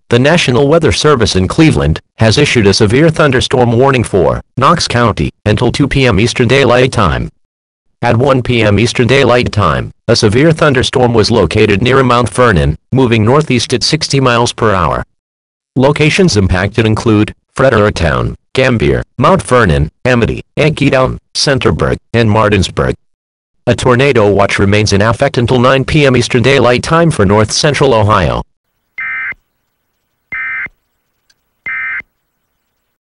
The National Weather Service in Cleveland has issued a severe thunderstorm warning for Knox County until 2 p.m. Eastern Daylight Time. At 1 p.m. Eastern Daylight Time, a severe thunderstorm was located near Mount Vernon, moving northeast at 60 miles per hour. Locations impacted include Fredericktown, Gambier, Mount Vernon, Amity, Yankeetown, Centerburg, and Martinsburg. A tornado watch remains in effect until 9 p.m. Eastern Daylight Time for north-central Ohio.